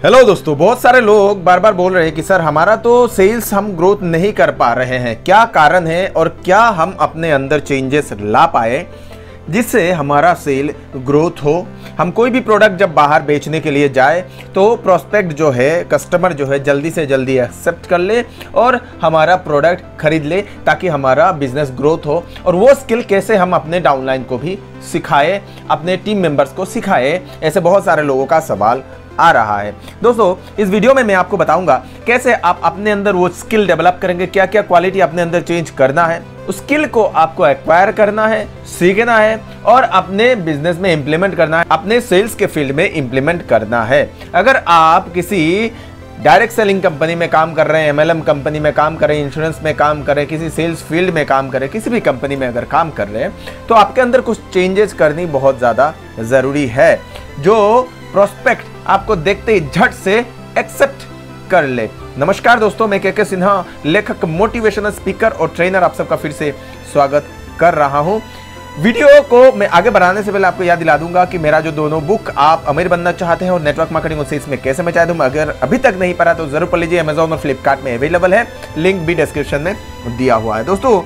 Hello दोस्तों, बहुत सारे लोग बार बार बोल रहे हैं कि सर हमारा तो सेल्स हम ग्रोथ नहीं कर पा रहे हैं, क्या कारण है और क्या हम अपने अंदर चेंजेस ला पाए जिससे हमारा सेल ग्रोथ हो। हम कोई भी प्रोडक्ट जब बाहर बेचने के लिए जाए तो प्रोस्पेक्ट जो है, कस्टमर जो है जल्दी से जल्दी एक्सेप्ट कर ले और हमारा प्रोडक्ट खरीद ले ताकि हमारा बिजनेस ग्रोथ हो। और वो स्किल कैसे हम अपने डाउनलाइन को भी सिखाए, अपने टीम मेंबर्स को सिखाए, ऐसे बहुत सारे लोगों का सवाल आ रहा है। दोस्तों, इस वीडियो में मैं आपको बताऊंगा कैसे आप अपने अंदर वो स्किल डेवलप करेंगे, क्या क्या क्वालिटी अपने अंदर चेंज करना है, उस स्किल को आपको एक्वायर करना है, सीखना है और अपने बिजनेस में इंप्लीमेंट करना है, अपने सेल्स के फील्ड में इंप्लीमेंट करना है। अगर आप किसी डायरेक्ट सेलिंग कंपनी में काम कर रहे हैं, एमएलएम कंपनी में काम कर रहे हैं, इंश्योरेंस में काम कर रहे हैं, किसी सेल्स फील्ड में काम कर रहे हैं, किसी भी कंपनी में अगर काम कर रहे हैं तो आपके अंदर कुछ चेंजेस करनी बहुत ज़्यादा ज़रूरी है जो प्रोस्पेक्ट आपको देखते ही झट से एक्सेप्ट कर ले। नमस्कार दोस्तों, मैं के सिन्हा, लेखक, मोटिवेशनल स्पीकर और ट्रेनर, आप सबका फिर से स्वागत कर रहा हूं। वीडियो को मैं आगे बढ़ाने से पहले आपको याद दिला दूंगा कि मेरा जो दोनों बुक आप अमीर बनना चाहते हैं और नेटवर्क मार्केटिंग और सेल्स में कैसे मचा दूं, अगर अभी तक नहीं पढ़ा तो जरूर पढ़ लीजिए। अमेजॉन और फ्लिपकार्ट में अवेलेबल है, लिंक भी डिस्क्रिप्शन में दिया हुआ है। दोस्तों,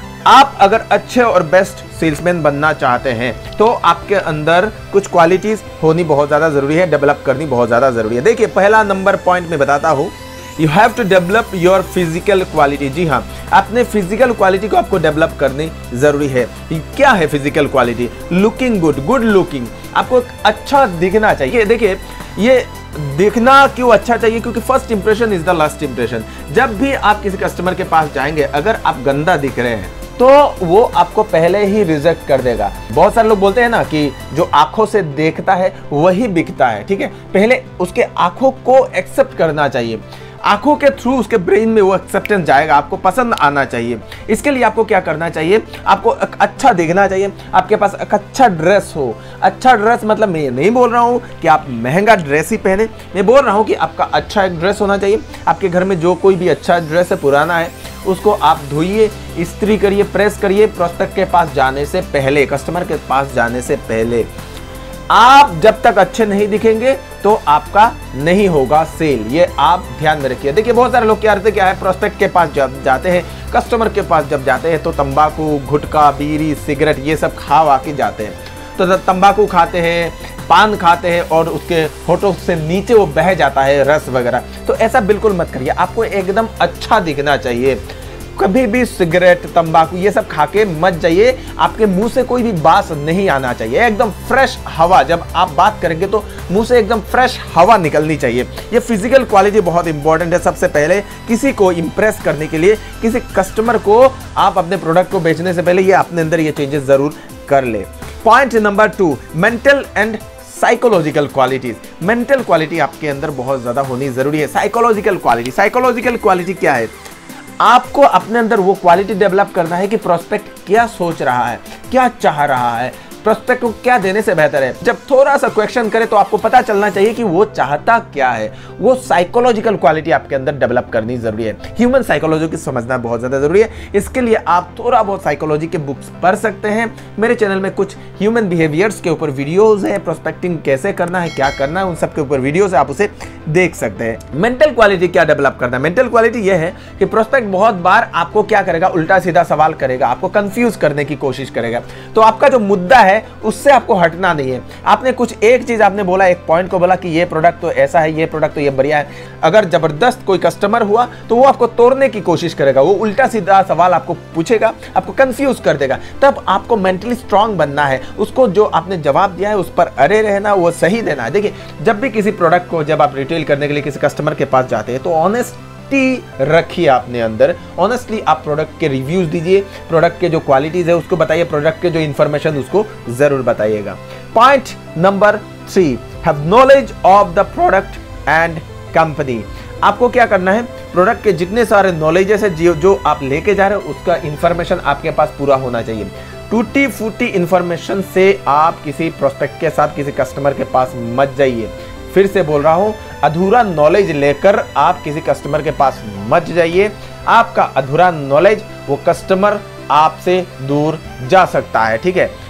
आप अगर अच्छे और बेस्ट सेल्समैन बनना चाहते हैं तो आपके अंदर कुछ क्वालिटीज होनी बहुत ज़्यादा ज़रूरी है, डेवलप करनी बहुत ज़्यादा ज़रूरी है। देखिए, पहला नंबर पॉइंट मैं बताता हूँ, you have to develop your physical quality. जी हाँ, अपने फिजिकल क्वालिटी को आपको डेवलप करनी ज़रूरी है। क्या है physical quality? Looking good, good looking. आपको अच्छा दिखना चाहिए। देखिए, ये दिखना क्यों अच्छा चाहिए? क्योंकि first impression is the last impression. जब भी आप किसी कस्टमर के पास जाएंगे, अगर आप गंदा दिख रहे हैं तो वो आपको पहले ही रिजेक्ट कर देगा। बहुत सारे लोग बोलते हैं ना कि जो आंखों से देखता है वही बिकता है। ठीक है, पहले उसके आंखों को एक्सेप्ट करना चाहिए, आंखों के थ्रू उसके ब्रेन में वो एक्सेप्टेंस जाएगा, आपको पसंद आना चाहिए। इसके लिए आपको क्या करना चाहिए? आपको अच्छा दिखना चाहिए, आपके पास एक अच्छा ड्रेस हो। अच्छा ड्रेस मतलब मैं ये नहीं बोल रहा हूँ कि आप महंगा ड्रेस ही पहने, मैं बोल रहा हूँ कि आपका अच्छा एक ड्रेस होना चाहिए। आपके घर में जो कोई भी अच्छा ड्रेस है, पुराना है, उसको आप धोइए, इस्त्री करिए, प्रेस करिए। प्रोस्पेक्ट के पास जाने से पहले, कस्टमर के पास जाने से पहले आप जब तक अच्छे नहीं दिखेंगे तो आपका नहीं होगा सेल। ये आप ध्यान में रखिए। देखिए, बहुत सारे लोग क्या है, प्रोस्पेक्ट के पास जब जाते हैं, कस्टमर के पास जब जाते हैं तो तंबाकू, गुटखा, बीड़ी, सिगरेट ये सब खा के जाते हैं। तो तंबाकू खाते हैं, पान खाते हैं और उसके होठों से नीचे वो बह जाता है रस वगैरह। तो ऐसा बिल्कुल मत करिए, आपको एकदम अच्छा दिखना चाहिए। कभी भी सिगरेट, तंबाकू ये सब खा के मत जाइए। आपके मुंह से कोई भी बात नहीं आना चाहिए, एकदम फ्रेश हवा। जब आप बात करेंगे तो मुंह से एकदम फ्रेश हवा निकलनी चाहिए। ये फिजिकल क्वालिटी बहुत इंपॉर्टेंट है। सबसे पहले किसी को इंप्रेस करने के लिए, किसी कस्टमर को आप अपने प्रोडक्ट को बेचने से पहले ये अपने अंदर ये चेंजेस जरूर कर ले। Point number 2, mental and psychological qualities. Mental quality आपके अंदर बहुत ज्यादा होनी जरूरी है। साइकोलॉजिकल क्वालिटी क्या है? आपको अपने अंदर वो क्वालिटी डेवलप करना है कि प्रोस्पेक्ट क्या सोच रहा है, क्या चाह रहा है, प्रोस्पेक्ट को क्या देने से बेहतर है। जब थोड़ा सा क्वेश्चन करे तो आपको पता चलना चाहिए कि वो चाहता क्या है। वो साइकोलॉजिकल क्वालिटी आपके अंदर डेवलप करनी जरूरी है। ह्यूमन साइकोलॉजी को समझना बहुत ज्यादा जरूरी है। इसके लिए आप थोड़ा बहुत साइकोलॉजी के बुक्स पढ़ सकते हैं। मेरे चैनल में कुछ ह्यूमन बिहेवियर्स के ऊपर वीडियोज है, प्रोस्पेक्टिंग कैसे करना है, क्या करना है, उन सब के ऊपर वीडियोज है, आप उसे देख सकते हैं। मेंटल क्वालिटी क्या डेवलप करना है? मेंटल क्वालिटी यह है कि प्रोस्पेक्ट बहुत बार आपको क्या करेगा, उल्टा सीधा सवाल करेगा, आपको कंफ्यूज करने की कोशिश करेगा। तो आपका जो मुद्दा है उससे आपको हटना नहीं है। आपने कुछ एक चीज आपने बोला, एक पॉइंट को बोला कि ये प्रोडक्ट तो ऐसा है, ये प्रोडक्ट तो ये बढ़िया है। अगर जबरदस्त कोई कस्टमर हुआ तो वो आपको तोड़ने की कोशिश करेगा, वो उल्टा सीधा सवाल आपको पूछेगा, आपको कंफ्यूज कर देगा। तब आपको मेंटली स्ट्रांग बनना है, उसको जो आपने जवाब दिया है उस पर अड़े रहना, वो सही देना है। देखिए, जब भी किसी प्रोडक्ट को जब आप रिटेल करने के लिए किसी कस्टमर के पास जाते हैं तो ऑनेस्टी रखिए अपने अंदर। ऑनेस्टली आप प्रोडक्ट के रिव्यूज दीजिए, प्रोडक्ट के जो क्वालिटीज है उसको बताइए, प्रोडक्ट के जो इंफॉर्मेशन उसको जरूर बताइएगा। Point number 3, have knowledge of the product and company. आपको क्या करना है? प्रोडक्ट के जितने सारे नॉलेजेस है जो आप लेके जा रहे हो उसका इंफॉर्मेशन आपके पास पूरा होना चाहिए। टूटी फूटी इंफॉर्मेशन से आप किसी प्रोस्पेक्ट के साथ, किसी कस्टमर के पास मत जाइए। फिर से बोल रहा हूं, अधूरा नॉलेज लेकर आप किसी कस्टमर के पास मत जाइए। आपका अधूरा नॉलेज वो कस्टमर आपसे दूर जा सकता है। ठीक है,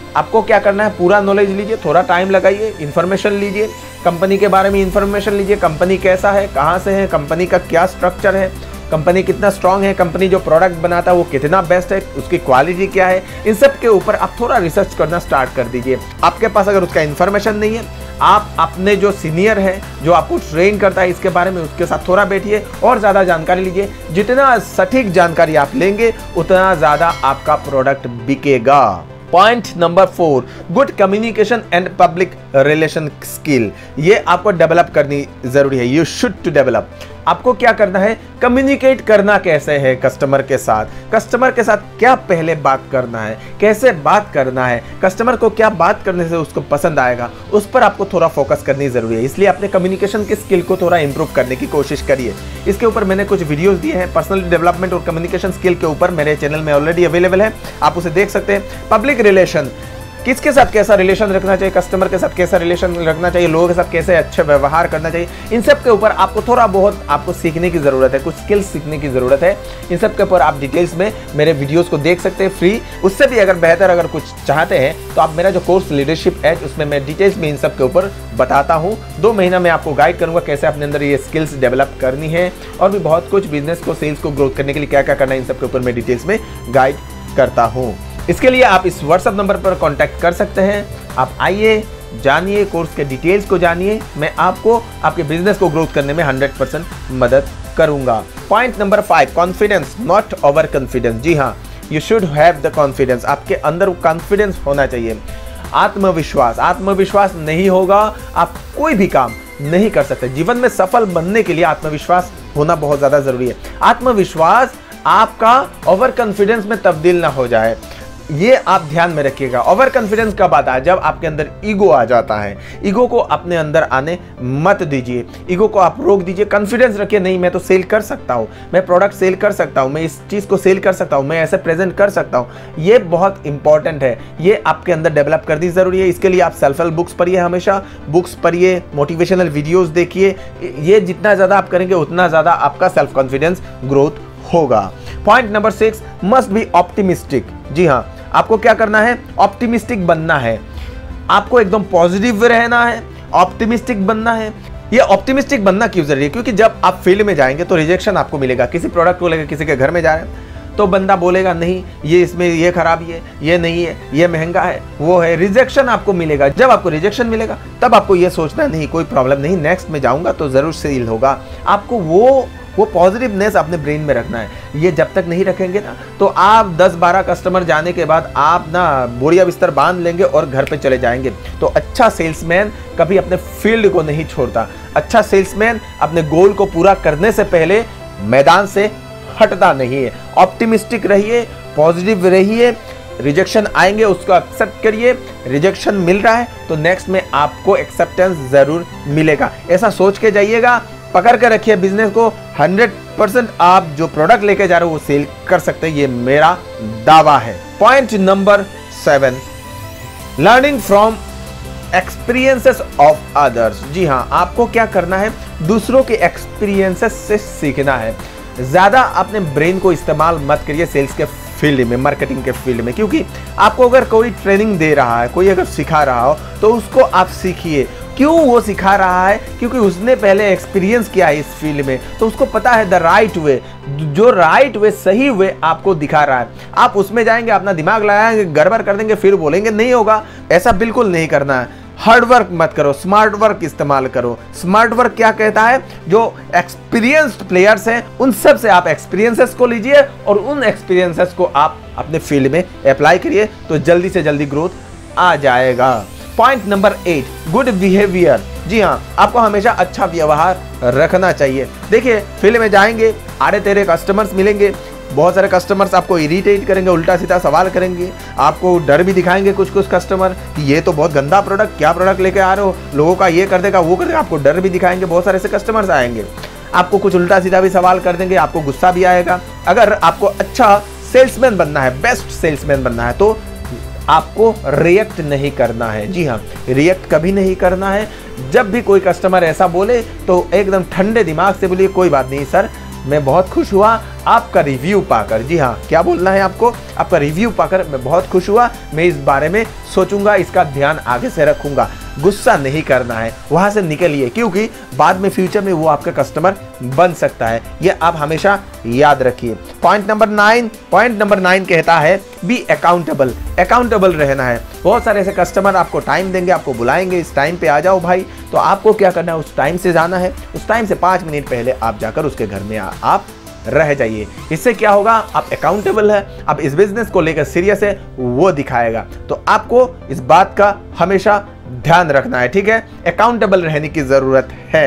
आपको क्या करना है, पूरा नॉलेज लीजिए, थोड़ा टाइम लगाइए, इन्फॉर्मेशन लीजिए, कंपनी के बारे में इन्फॉर्मेशन लीजिए, कंपनी कैसा है, कहाँ से है, कंपनी का क्या स्ट्रक्चर है, कंपनी कितना स्ट्रांग है, कंपनी जो प्रोडक्ट बनाता है वो कितना बेस्ट है, उसकी क्वालिटी क्या है, इन सब के ऊपर आप थोड़ा रिसर्च करना स्टार्ट कर दीजिए। आपके पास अगर उसका इन्फॉर्मेशन नहीं है, आप अपने जो सीनियर है, जो आपको ट्रेन करता है इसके बारे में, उसके साथ थोड़ा बैठिए और ज़्यादा जानकारी लीजिए। जितना सटीक जानकारी आप लेंगे उतना ज़्यादा आपका प्रोडक्ट बिकेगा। Point number 4, good communication and public relation skill. ये आपको डेवलप करनी जरूरी है। You should to develop. आपको क्या करना है, कम्युनिकेट करना कैसे है कस्टमर के साथ, कस्टमर के साथ क्या पहले बात करना है, कैसे बात करना है, कस्टमर को क्या बात करने से उसको पसंद आएगा, उस पर आपको थोड़ा फोकस करनी जरूरी है। इसलिए अपने कम्युनिकेशन की स्किल को थोड़ा इंप्रूव करने की कोशिश करिए। इसके ऊपर मैंने कुछ वीडियोस दिए हैं, पर्सनल डेवलपमेंट और कम्युनिकेशन स्किल के ऊपर मेरे चैनल में ऑलरेडी अवेलेबल है, आप उसे देख सकते हैं। पब्लिक रिलेशन, किसके साथ कैसा रिलेशन रखना चाहिए, कस्टमर के साथ कैसा रिलेशन रखना चाहिए, लोगों के साथ कैसे अच्छे व्यवहार करना चाहिए, इन सब के ऊपर आपको थोड़ा बहुत आपको सीखने की ज़रूरत है, कुछ स्किल्स सीखने की ज़रूरत है। इन सब के ऊपर आप डिटेल्स में मेरे वीडियोस को देख सकते हैं फ्री। उससे भी अगर बेहतर अगर कुछ चाहते हैं तो आप मेरा जो कोर्स लीडरशिप एज, उसमें मैं डिटेल्स में इन सब के ऊपर बताता हूँ। 2 महीना में आपको गाइड करूँगा कैसे अपने अंदर ये स्किल्स डेवलप करनी है, और भी बहुत कुछ बिजनेस को, सेल्स को ग्रोथ करने के लिए क्या क्या करना है, इन सब के ऊपर मैं डिटेल्स में गाइड करता हूँ। इसके लिए आप इस व्हाट्सएप नंबर पर कांटेक्ट कर सकते हैं। आप आइए, जानिए, कोर्स के डिटेल्स को जानिए। मैं आपको आपके बिजनेस को ग्रोथ करने में 100% मदद करूंगा। Point number 5, confidence not over confidence. जी हाँ, you should have the confidence. आपके अंदर कॉन्फिडेंस होना चाहिए, आत्मविश्वास। आत्मविश्वास नहीं होगा आप कोई भी काम नहीं कर सकते। जीवन में सफल बनने के लिए आत्मविश्वास होना बहुत ज़्यादा ज़रूरी है। आत्मविश्वास आपका ओवर कॉन्फिडेंस में तब्दील ना हो जाए, ये आप ध्यान में रखिएगा। ओवर कॉन्फिडेंस कब आता है, जब आपके अंदर ईगो आ जाता है। ईगो को अपने अंदर आने मत दीजिए, ईगो को आप रोक दीजिए। कॉन्फिडेंस रखिए, नहीं मैं तो सेल कर सकता हूँ, मैं प्रोडक्ट सेल कर सकता हूँ, मैं इस चीज़ को सेल कर सकता हूँ, मैं ऐसे प्रेजेंट कर सकता हूँ। ये बहुत इंपॉर्टेंट है, ये आपके अंदर डेवलप करनी ज़रूरी है। इसके लिए आप सेल्फ हेल्प बुक्स पढ़िए, हमेशा बुक्स पढ़िए, मोटिवेशनल वीडियोज़ देखिए। ये जितना ज़्यादा आप करेंगे उतना ज़्यादा आपका सेल्फ कॉन्फिडेंस ग्रोथ होगा। Point number 6, must be optimistic. जी हाँ, आपको क्या करना है, ऑप्टिमिस्टिक बनना है। आपको एकदम पॉजिटिव रहना है, ऑप्टिमिस्टिक बनना है। ये ऑप्टिमिस्टिक बनना क्यों जरूरी है, क्योंकि जब आप फील्ड में जाएंगे तो रिजेक्शन आपको मिलेगा। किसी प्रोडक्ट को लेकर किसी के घर में जा रहे हैं तो बंदा बोलेगा नहीं ये इसमें ये खराबी है, ये नहीं है, ये महंगा है, वो है, रिजेक्शन आपको मिलेगा। जब आपको रिजेक्शन मिलेगा तब आपको ये सोचना नहीं कोई प्रॉब्लम नहीं, नेक्स्ट में जाऊंगा तो जरूर सेल होगा। आपको वो पॉजिटिवनेस अपने ब्रेन में रखना है। ये जब तक नहीं रखेंगे ना तो आप 10-12 कस्टमर जाने के बाद आप ना बोरिया बिस्तर बांध लेंगे और घर पे चले जाएंगे। तो अच्छा सेल्समैन कभी अपने फील्ड को नहीं छोड़ता। अच्छा सेल्समैन अपने गोल को पूरा करने से पहले मैदान से हटता नहीं है। ऑप्टिमिस्टिक रहिए, पॉजिटिव रहिए। रिजेक्शन आएंगे उसको एक्सेप्ट करिए। रिजेक्शन मिल रहा है तो नेक्स्ट में आपको एक्सेप्टेंस जरूर मिलेगा। ऐसा सोच के जाइएगा, पकड़ कर रखिए बिजनेस को। 100% आप जो प्रोडक्ट लेके जा रहे हो वो सेल कर सकते हैं, ये मेरा दावा है। Point number 7, learning from experiences of others. जी हाँ, आपको क्या करना है, दूसरों के एक्सपीरियंसेस से सीखना है। ज्यादा अपने ब्रेन को इस्तेमाल मत करिए सेल्स के फील्ड में, मार्केटिंग के फील्ड में, क्योंकि आपको अगर कोई ट्रेनिंग दे रहा है, कोई अगर सिखा रहा हो तो उसको आप सीखिए। क्यों वो सिखा रहा है, क्योंकि उसने पहले एक्सपीरियंस किया है इस फील्ड में, तो उसको पता है द राइट वे, जो राइट वे, सही वे आपको दिखा रहा है। आप उसमें जाएंगे, अपना दिमाग लगाएंगे, गड़बड़ कर देंगे, फिर बोलेंगे नहीं होगा। ऐसा बिल्कुल नहीं करना है। हार्ड वर्क मत करो, स्मार्ट वर्क इस्तेमाल करो। स्मार्ट वर्क क्या कहता है, जो एक्सपीरियंस्ड प्लेयर्स हैं उन सब से आप एक्सपीरियंसेस को लीजिए और उन एक्सपीरियंसेस को आप अपने फील्ड में अप्लाई करिए तो जल्दी से जल्दी ग्रोथ आ जाएगा। Point number 8, good behaviour. जी हाँ, आपको हमेशा अच्छा व्यवहार रखना चाहिए। देखिए, फील्ड में जाएंगे, आड़े तेरे कस्टमर्स मिलेंगे, बहुत सारे कस्टमर्स आपको इरिटेट करेंगे, उल्टा सीधा सवाल करेंगे, आपको डर भी दिखाएंगे कुछ कस्टमर कि ये तो बहुत गंदा प्रोडक्ट, क्या प्रोडक्ट लेके आ रहे हो, लोगों का ये कर देगा वो कर देगा। आपको डर भी दिखाएंगे, बहुत सारे ऐसे कस्टमर्स आएंगे, आपको कुछ उल्टा सीधा भी सवाल कर देंगे, आपको गुस्सा भी आएगा। अगर आपको अच्छा सेल्समैन बनना है, बेस्ट सेल्समैन बनना है, तो आपको रिएक्ट नहीं करना है। जी हाँ, रिएक्ट कभी नहीं करना है। जब भी कोई कस्टमर ऐसा बोले तो एकदम ठंडे दिमाग से बोलिए कोई बात नहीं सर, मैं बहुत खुश हुआ, आपका रिव्यू पाकर। जी हाँ, क्या बोलना है आपको? आपका रिव्यू पाकर मैं बहुत खुश हुआ, मैं इस बारे में सोचूंगा, इसका ध्यान आगे से रखूंगा। गुस्सा नहीं करना है, वहां से निकलिए, क्योंकि बाद में फ्यूचर में वो आपका कस्टमर बन सकता है। ये आप हमेशा याद रखिए। पॉइंट नंबर 9 कहता है बी अकाउंटेबल। अकाउंटेबल रहना है। बहुत सारे ऐसे कस्टमर आपको टाइम देंगे, आपको बुलाएंगे, इस टाइम पे आ जाओ भाई, तो आपको क्या करना है, उस टाइम से जाना है। उस टाइम से 5 मिनट पहले आप जाकर उसके घर में आप रह जाइए। इससे क्या होगा, आप अकाउंटेबल है, आप इस बिजनेस को लेकर सीरियस है, वो दिखाएगा। तो आपको इस बात का हमेशा ध्यान रखना है, ठीक है? अकाउंटेबल रहने की जरूरत है।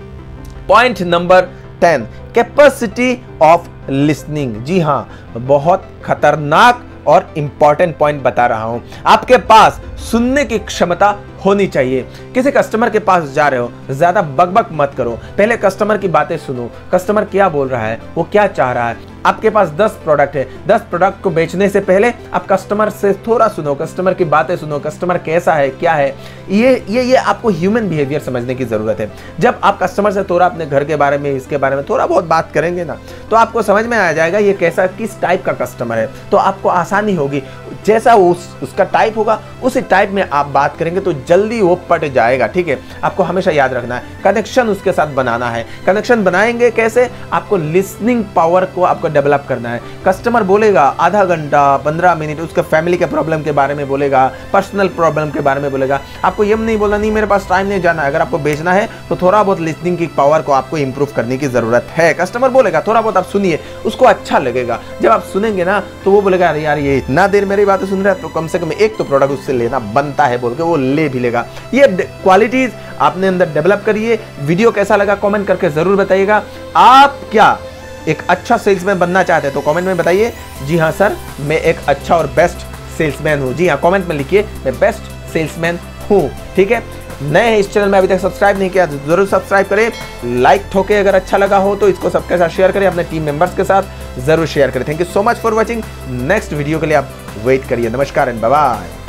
Point number 10, capacity of listening. जी हाँ, बहुत खतरनाक और इंपॉर्टेंट पॉइंट बता रहा हूं। आपके पास सुनने की क्षमता होनी चाहिए। किसी कस्टमर के पास जा रहे हो, ज्यादा बकबक मत करो, पहले कस्टमर की बातें सुनो। कस्टमर क्या बोल रहा है, वो क्या चाह रहा है। आपके पास 10 प्रोडक्ट है, 10 प्रोडक्ट को बेचने से पहले आप कस्टमर से थोड़ा सुनो, कस्टमर की बातें सुनो, कस्टमर कैसा है, क्या है। ये आपको ह्यूमन बिहेवियर समझने की जरूरत है। जब आप कस्टमर से थोड़ा अपने घर के बारे में, इसके बारे में थोड़ा बहुत बात करेंगे ना, तो आपको समझ में आ जाएगा ये कैसा, किस टाइप का कस्टमर है। तो आपको आसानी होगी, जैसा उसका टाइप होगा उसी टाइप में आप बात करेंगे तो जल्दी वो पट जाएगा, ठीक है? आपको हमेशा याद रखना है, कनेक्शन उसके साथ बनाना है। कनेक्शन बनाएंगे कैसे? आपको लिसनिंग पावर को आपको डेवलप करना है। कस्टमर बोलेगा आधा घंटा 15 मिनट, उसका फैमिली के प्रॉब्लम के बारे में बोलेगा, पर्सनल प्रॉब्लम के बारे में बोलेगा। आपको ये नहीं बोलना नहीं मेरे पास टाइम नहीं, जाना है। अगर आपको बेचना है तो थोड़ा बहुत लिसनिंग की पावर को आपको इंप्रूव करने की जरूरत है। कस्टमर बोलेगा, थोड़ा बहुत आप सुनिए, उसको अच्छा लगेगा। जब आप सुनेंगे ना तो वो बोलेगा अरे यार ये इतना देर मेरी बातें सुन रहा है, तो कम से कम एक तो प्रोडक्ट उससे लेना बनता है बोल के वो ले भी लेगा। ये क्वालिटीज आपने अंदर डेवलप करिए। वीडियो कैसा लगा कमेंट करके जरूर बताइएगा। आप क्या एक अच्छा सेल्समैन बनना चाहते हैं तो कमेंट में बताइए, जी हाँ सर मैं एक अच्छा और बेस्ट सेल्समैन हूँ। जी हाँ, कमेंट में लिखिए मैं बेस्ट सेल्समैन हूँ, ठीक है? नए हैं इस चैनल में, अभी तक सब्सक्राइब नहीं किया तो जरूर सब्सक्राइब करें, लाइक ठोके, अगर अच्छा लगा हो तो इसको सबके साथ शेयर करें, अपने टीम मेंबर्स के साथ जरूर शेयर करें। Thank you so much for watching. Next video के लिए आप वेट करिए। नमस्कार एंड बाय बाय।